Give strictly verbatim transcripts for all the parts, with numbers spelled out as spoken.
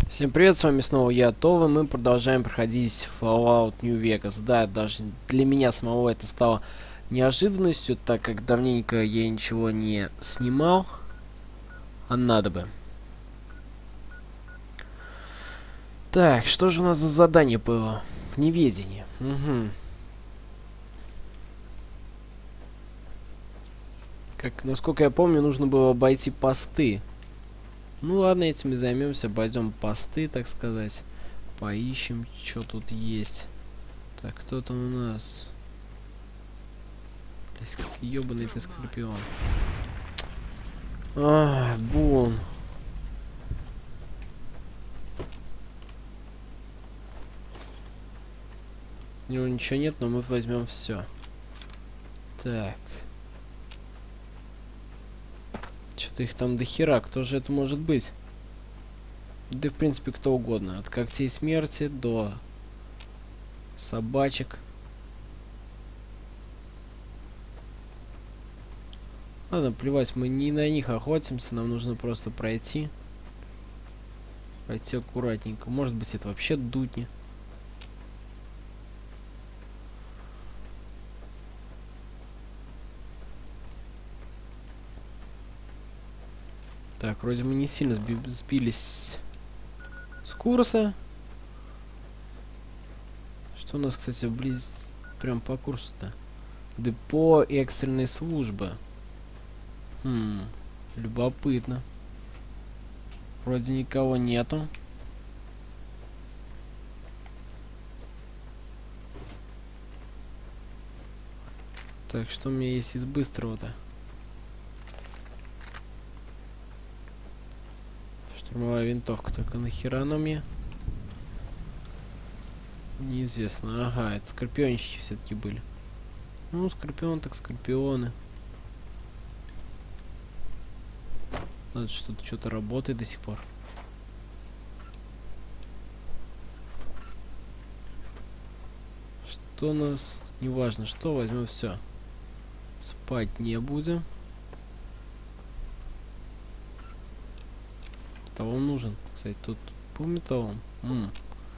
Всем привет, с вами снова я, Това. Мы продолжаем проходить Fallout New Vegas. Да, даже для меня самого это стало неожиданностью, так как давненько я ничего не снимал, а надо бы. Так, что же у нас за задание было? Неведение. Угу. Как, насколько я помню, нужно было обойти посты. Ну ладно, этим и займемся. Обойдем посты, так сказать. Поищем, что тут есть. Так, кто там у нас? Блять, как ебаный ты скорпион. А, бун. У него ничего нет, но мы возьмем все. Так. Что-то их там до хера. Кто же это может быть? Да, в принципе, кто угодно. От когтей смерти до собачек. Ладно, плевать, мы не на них охотимся. Нам нужно просто пройти. Пройти аккуратненько. Может быть, это вообще дутни. Так, вроде мы не сильно сби сбились с курса. Что у нас, кстати, близ... прям по курсу-то? Депо экстренной службы. Хм, любопытно. Вроде никого нету. Так, что у меня есть из быстрого-то? Штурмовая винтовка, только нахера она мне? Неизвестно. Ага, это скорпиончики все-таки были. Ну, скорпион так скорпионы. Надо, что-то что-то работает до сих пор. Что у нас? Неважно, что, возьмем все. Спать не будем. Талон нужен. Кстати, тут помню талон. М-м.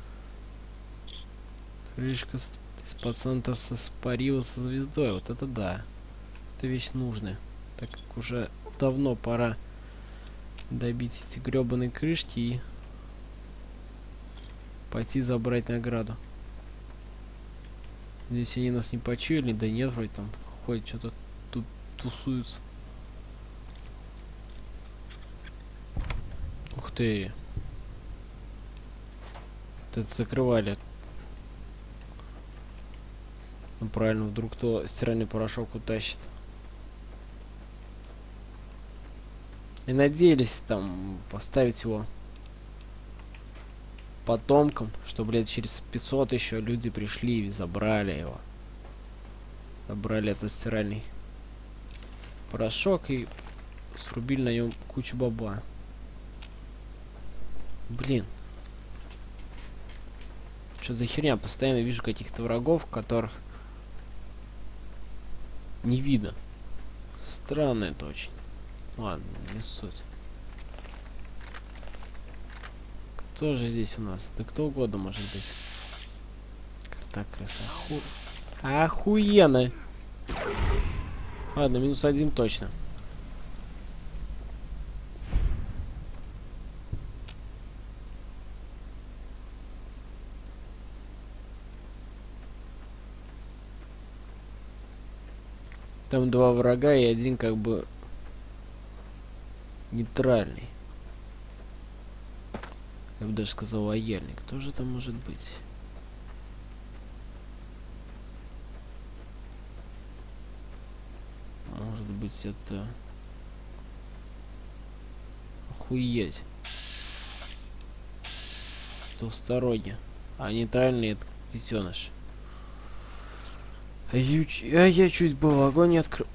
Крышка из-под Сантоса спарила со звездой. Вот это да. Это вещь нужная. Так как уже давно пора добить эти гребаные крышки и пойти забрать награду. Здесь они нас не почуяли, да нет, вроде там ходят, что-то тут тусуются. Ух ты. Вот это закрывали. Ну правильно, вдруг кто стиральный порошок утащит. И надеялись там поставить его потомкам, чтобы лет через пятьсот еще люди пришли и забрали его. Забрали этот стиральный порошок и срубили на нем кучу бабла. Блин. Что за херня? Постоянно вижу каких-то врагов, которых не видно. Странно это очень. Ладно, не суть. Кто же здесь у нас? Да кто угодно может быть. Карта крыса. Оху... Охуенно. Ладно, минус один точно. Там два врага и один как бы нейтральный. Я бы даже сказал лояльный. Кто же там может быть? Может быть это... Охуеть. Двусторонне. А нейтральный это детеныш. А, ю... а я чуть было огонь не открыл.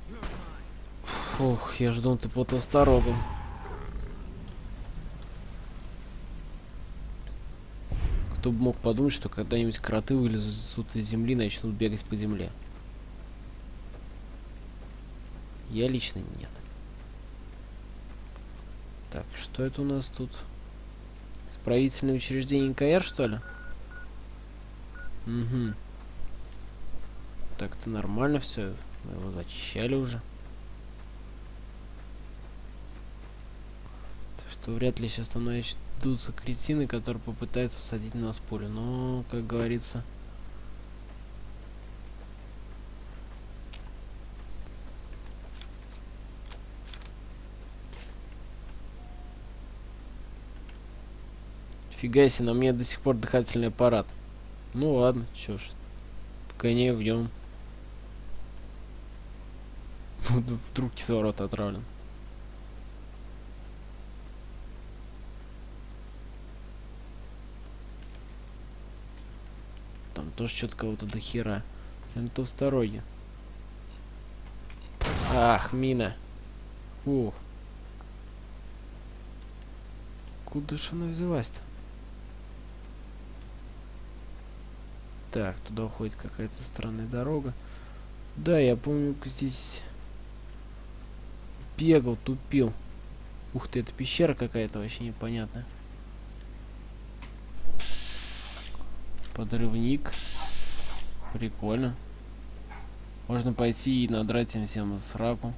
Фух, я жду, ты по двусторонним. Кто бы мог подумать, что когда-нибудь кроты вылезут из земли и начнут бегать по земле. Я лично нет. Так, что это у нас тут? Исправительное учреждение эн ка эр, что ли? Угу. Так-то нормально все. Мы его зачищали уже. Так что вряд ли сейчас там найдутся кретины, которые попытаются всадить на нас пулю. Но, как говорится... Фига себе, на мне до сих пор дыхательный аппарат. Ну ладно, чё ж. Пока не вьем. Вдруг кислород отравлен. Там тоже что-то кого-то до хера. Это толсторогий. Ах, мина. Ух. Куда же она взялась-то? Так, туда уходит какая-то странная дорога. Да, я помню, здесь бегал, тупил. Ух ты, это пещера какая-то вообще непонятная. Подрывник. Прикольно. Можно пойти и надрать им всем сраку.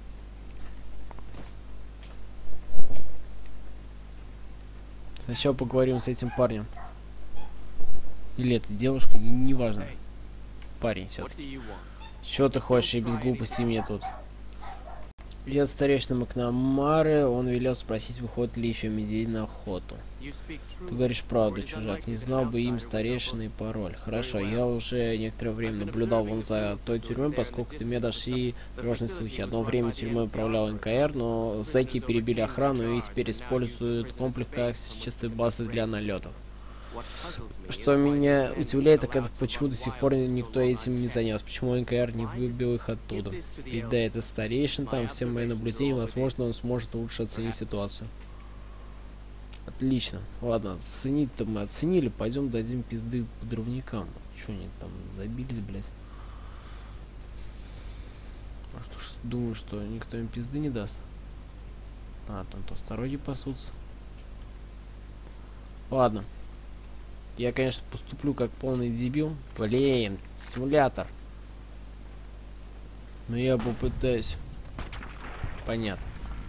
Сначала поговорим с этим парнем. Или это девушка, неважно. Парень все-таки. Что ты хочешь, и без глупости мне тут? Я старейшина Макнамары, он велел спросить, выходит ли еще медведь на охоту. Ты говоришь правду, чужак. Не знал бы им старейшины и пароль. Хорошо, я уже некоторое время наблюдал вон за той тюрьмой, поскольку до меня дошли тревожные слухи. Одно время тюрьмой управлял эн ка эр, но зэки перебили охрану и теперь используют комплекс в качестве базы для налетов. Что меня удивляет, так это почему до сих пор никто этим не занялся, почему эн ка эр не выбил их оттуда. Ведь да, это старейшин, там все мои наблюдения, возможно, он сможет лучше оценить ситуацию. Отлично. Ладно, оценить-то мы оценили, пойдем дадим пизды подрывникам. Че они там забились, блядь? Может уж думаю, что никто им пизды не даст. А, там толстороги пасутся. Ладно. Я, конечно, поступлю как полный дебил. Блин, симулятор. Но я попытаюсь. Понятно.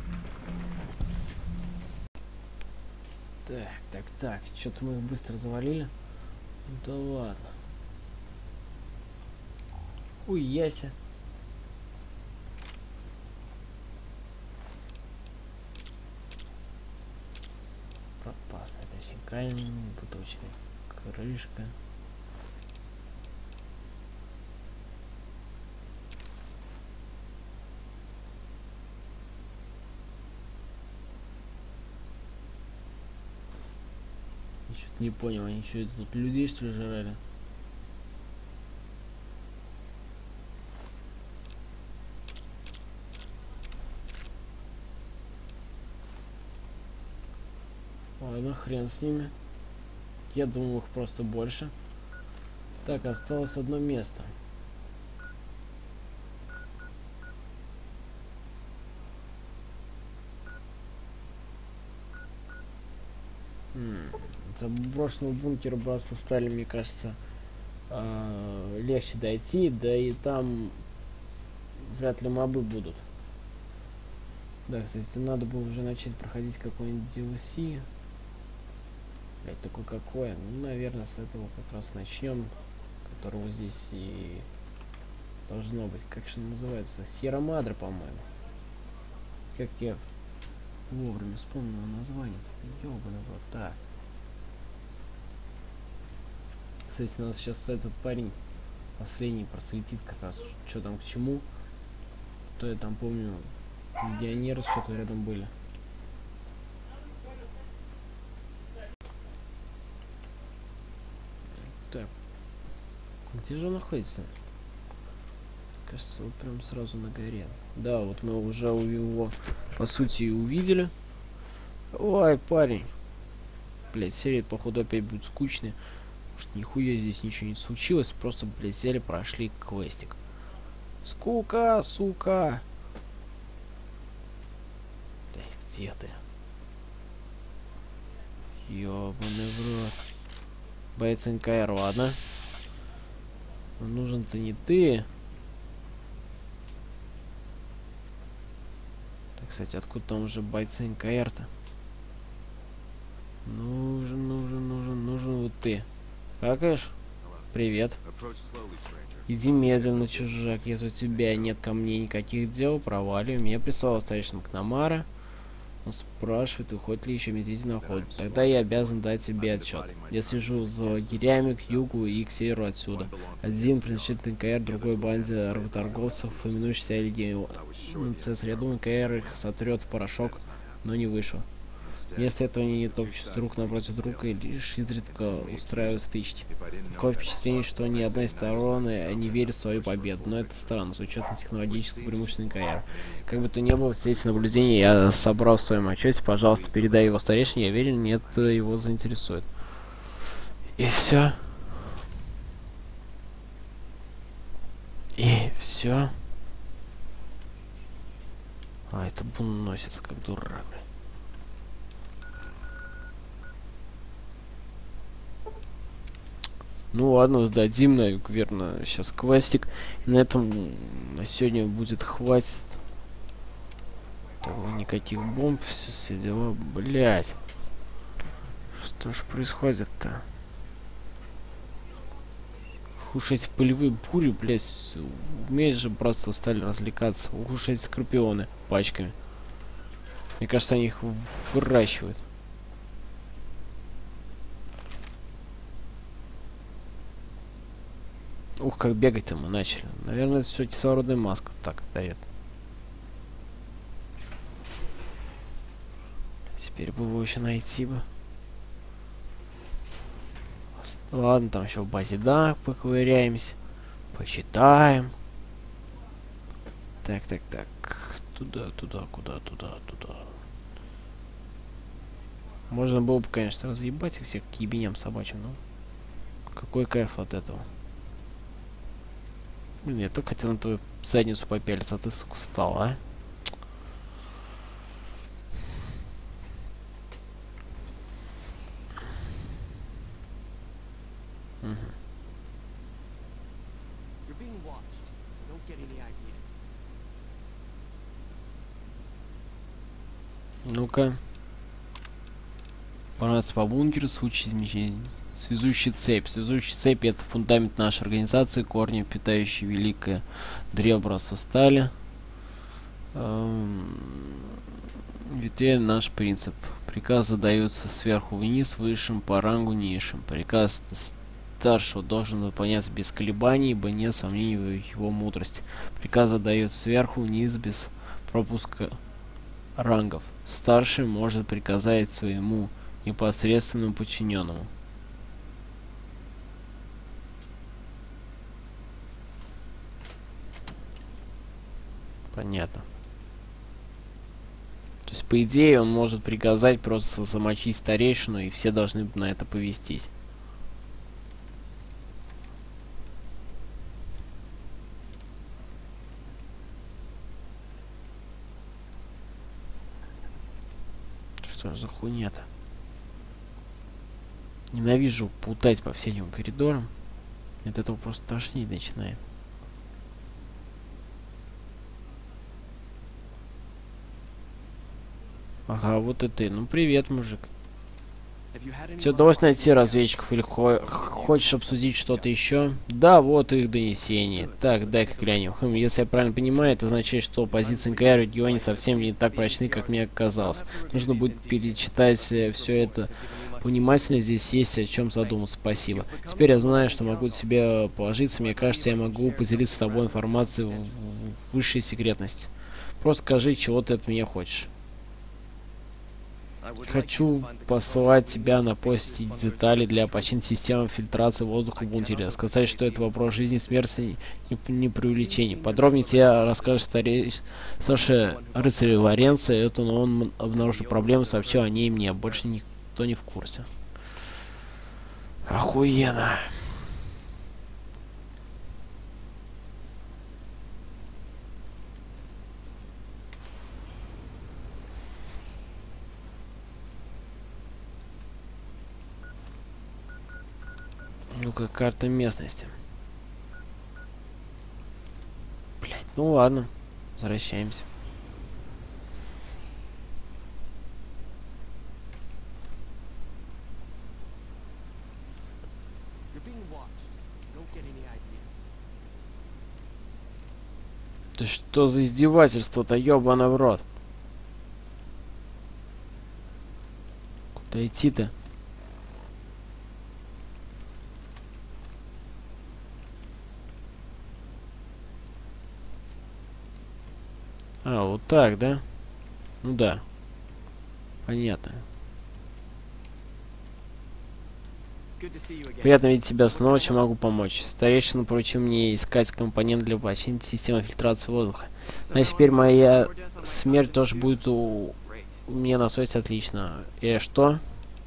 Так, так, так. Что-то мы их быстро завалили. Ну да ладно. Ой, яся. Пропасный, точнее, камень, бутылочный. Крышка. Я что-то не понял, они что, тут людей что ли жрали? Ладно, хрен с ними. Я думал, их просто больше. Так, осталось одно место. М-м, заброшенного бункера братства стали, мне кажется, э легче дойти, да и там вряд ли мобы будут. Да, кстати, надо было уже начать проходить какой-нибудь ди эл си. Блять, такое какое? Ну, наверное, с этого как раз начнем. Которого здесь и должно быть. Как же называется? Сьерра Мадре, по-моему. Как я вовремя вспомнил название. Это ёбаный вот так. Кстати, нас сейчас этот парень последний просветит как раз, что там к чему. То я там помню, легионеры что-то рядом были. Так. Где же он находится? Кажется, вот прям сразу на горе. Да, вот мы уже его, по сути, увидели. Ой, парень. Блять, серия, походу, опять будет скучная. Потому что нихуя здесь ничего не случилось. Просто, блять, взяли, прошли квестик. Скука, сука. Блять, где ты? Ёбаный в рот. Боец эн ка эр, ладно. Но нужен-то не ты. Так, кстати, откуда там уже бойцы эн ка эр-то? Нужен, нужен, нужен, нужен вот ты. Какаешь? Привет. Иди медленно, чужак. Если у тебя нет ко мне никаких дел, проваливай. Меня прислал старейшина Макнамара. Он спрашивает, уходит ли еще медведи на охоту. Тогда я обязан дать тебе отчет. Я слежу за лагерями к югу и к северу отсюда. Один принадлежит эн ка эр, другой банде работорговцев, именующийся Легион. Цесарь, я думаю, эн ка эр их сотрет в порошок, но не вышло. Вместо этого они не топчутся друг напротив друга и лишь изредка устраивают стычки. Такое впечатление, что ни одна из сторон не верит в свою победу, но это странно, с учетом технологического преимущества эн ка эр. Как бы то ни было, все эти наблюдения я собрал в своем отчете, пожалуйста, передай его старейшине, я уверен, это его заинтересует. И все. И все. А, это бун носится как дурак, блин. Ну ладно, сдадим, наверное, сейчас квестик. И на этом на сегодня будет хватит. Того, никаких бомб, все, все дела, блять. Что ж происходит-то? Уж эти полевые бури, блять, умеют же просто стали развлекаться. Уж эти скорпионы пачками. Мне кажется, они их выращивают. Ух, как бегать-то мы начали. Наверное, это все кислородная маска так дает. Теперь бы его еще найти бы. Ладно, там еще в базе да, поковыряемся. Почитаем. Так, так, так. Туда, туда, куда, туда, туда. Можно было бы, конечно, разъебать их всех к ебеням собачьим, но... Какой кайф от этого. Блин, я только хотел на твою задницу попялиться, а ты, сука, встал, а? Угу. Ну-ка. Понравится по бункеру, случай измещения. Связующая цепь. Связующая цепь — это фундамент нашей организации, корни, питающие великое древобратство стали. Эм... Ветвей наш принцип. Приказы даются сверху вниз, высшим по рангу низшим. Приказ старшего должен выполняться без колебаний, ибо нет сомнений в его мудрости. Приказы даются сверху вниз без пропуска рангов. Старший может приказать своему непосредственному подчиненному. Понятно. То есть, по идее, он может приказать просто замочить старейшину, и все должны на это повестись. Что ж за хуйня-то? Ненавижу путать по всем коридорам. От этого просто тошнить начинает. Ага, вот и ты. Ну привет, мужик. Тебе удалось найти разведчиков или хо хочешь обсудить что-то еще? Да, вот их донесение. Так, дай-ка глянем. Хм, если я правильно понимаю, это означает, что позиции эн ка эр в регионе совсем не так прочны, как мне казалось. Нужно будет перечитать э, все это внимательно. Здесь есть о чем задуматься. Спасибо. Теперь я знаю, что могу себе положиться. Мне кажется, я могу поделиться с тобой информацией в, в, в высшей секретности. Просто скажи, чего ты от меня хочешь. Хочу послать тебя на поиск деталей для починки системы фильтрации воздуха в бункере. Сказать, что это вопрос жизни и смерти, не, не преувеличение. Подробнее тебе расскажет старей... старший рыцарь Лоренцо. Это он обнаружил проблему, сообщил о ней мне. Больше никто не в курсе. Охуенно. Ну-ка, карта местности. Блять, ну ладно. Возвращаемся. Да что за издевательство-то, ёбаный в рот? Куда идти-то? А, вот так, да? Ну да. Понятно. Приятно видеть тебя снова, чем могу помочь. Старейшина поручил мне искать компонент для починки системы фильтрации воздуха. Значит, теперь моя смерть тоже будет у, у меня на совести. Отлично. И что?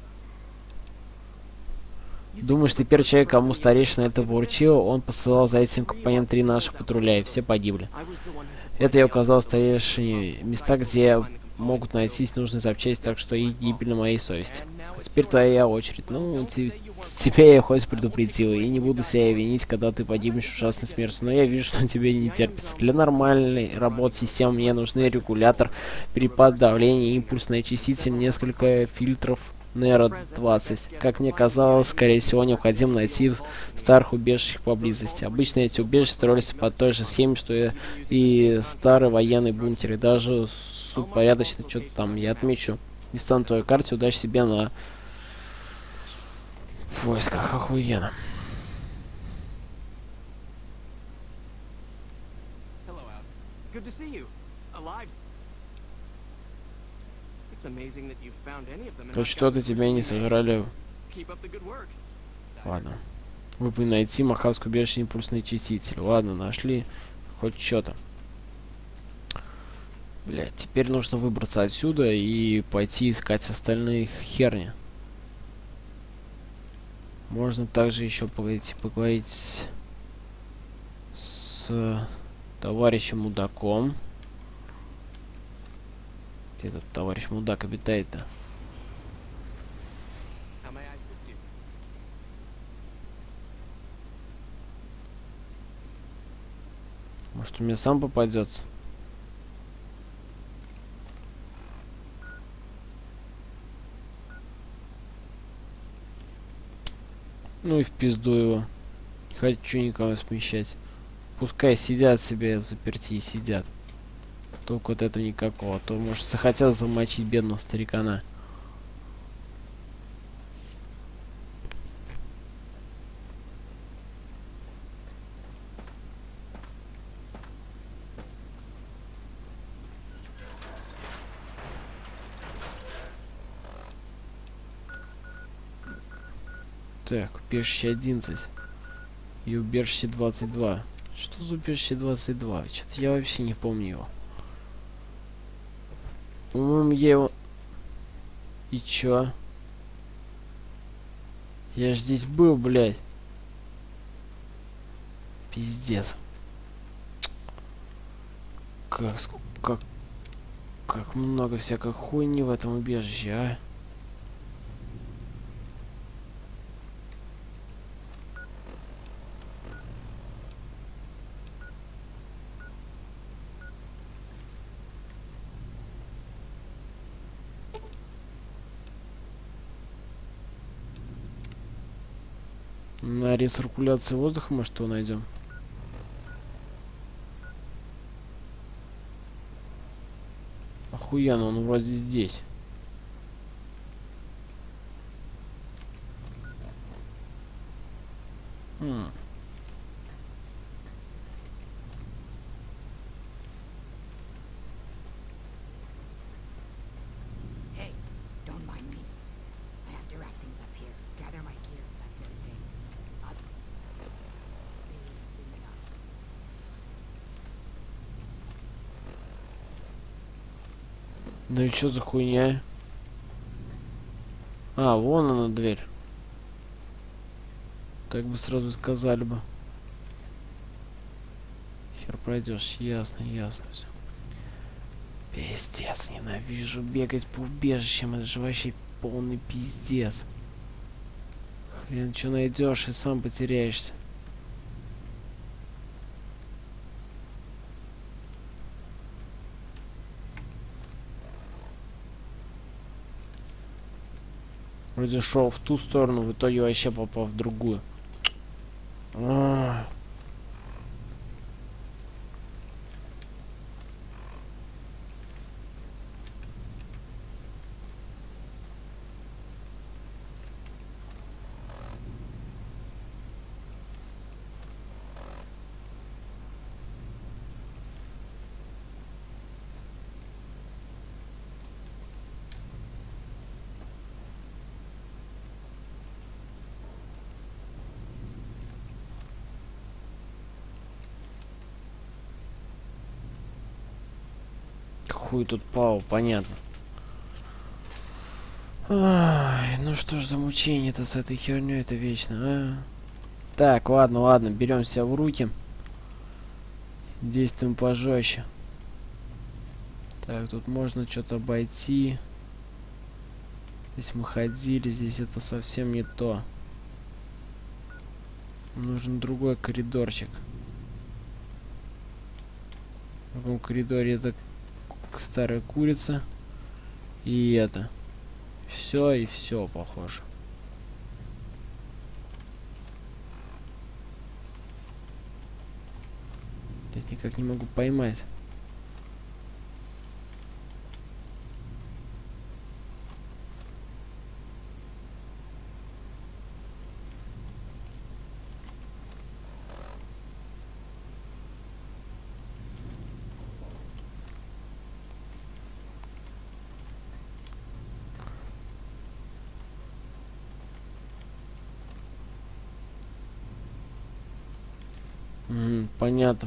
Думаешь, ты первый человек, кому старейшина это поручил? Он посылал за этим компонент три наших патруля, и все погибли. Это я указал старейшине места, где могут найтись нужные запчасти, так что их гибель на моей совести. А теперь твоя очередь. Ну, те, тебя я хоть предупредил, и не буду себя винить, когда ты погибнешь ужасной смертью, но я вижу, что тебе не терпится. Для нормальной работы системы мне нужны регулятор, перепад давления, импульсная частица, несколько фильтров Нейро двадцать. Как мне казалось, скорее всего, необходимо найти старых убежищах поблизости. Обычно эти убежища строились по той же схеме, что и, и старые военные бункеры. Даже супорядочно что-то там я отмечу. Места на твоей карте, удачи себе на поисках. Охуенно. То что-то тебя не сожрали. Ладно. Вы бы найти махавскую убежище импульсные частицы. Ладно, нашли. Хоть что-то. Блять, теперь нужно выбраться отсюда и пойти искать остальные херни. Можно также еще пойти поговорить с товарищем мудаком. Где этот товарищ мудак обитает-то? Может, он мне сам попадется? Ну и в пизду его. Не хочу никого смещать. Пускай сидят себе в заперти и сидят. Только вот этого никакого. А то, может, захотят замочить бедного старикана. Так, убежище одиннадцать. И убежище двадцать два. Что за убежище двадцать два? Что-то я вообще не помню его. По-моему, я его... И чё? Я ж здесь был, блядь. Пиздец. Как, как, как много всякой хуйни в этом убежище, а? На рециркуляции воздуха, может, его найдем? Охуенно, он вроде здесь. Хм. Ну и что за хуйня? А, вон она дверь. Так бы сразу сказали бы. Хер пройдешь, ясно, ясно все. Пиздец, ненавижу бегать по убежищам, это же вообще полный пиздец. Хрен что найдешь и сам потеряешься. Вроде шел в ту сторону, в итоге вообще попал в другую. А-а-а. Хуй тут пал, понятно. Ай, ну что ж за мучение-то с этой херней это вечно, а? Так, ладно, ладно, берем себя в руки. Действуем пожестче. Так, тут можно что-то обойти. Здесь мы ходили, здесь это совсем не то. Нужен другой коридорчик. В другом коридоре это старая курица. И это. Все и все, похоже. Я никак не могу поймать. Угу, понятно.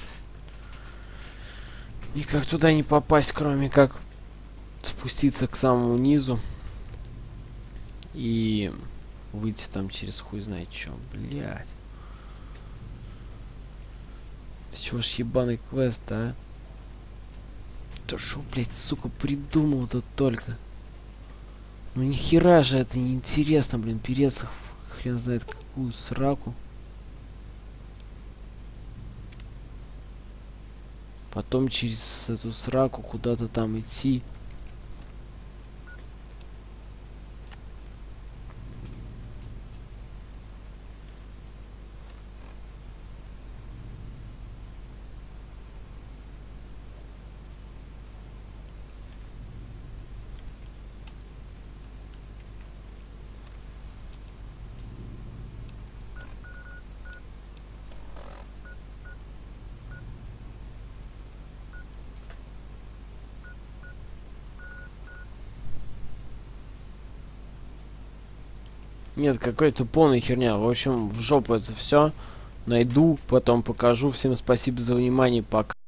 Никак туда не попасть, кроме как спуститься к самому низу и выйти там через хуй знает что, блядь. Ты чего ж ебаный квест, а? Да шо, блядь, сука, придумал-то только. Ну нихера же это не интересно, блин, переться в хрен знает какую сраку. Потом через эту сраку куда-то там идти. Нет, какой-то полная херня. В общем, в жопу это все. Найду, потом покажу. Всем спасибо за внимание. Пока.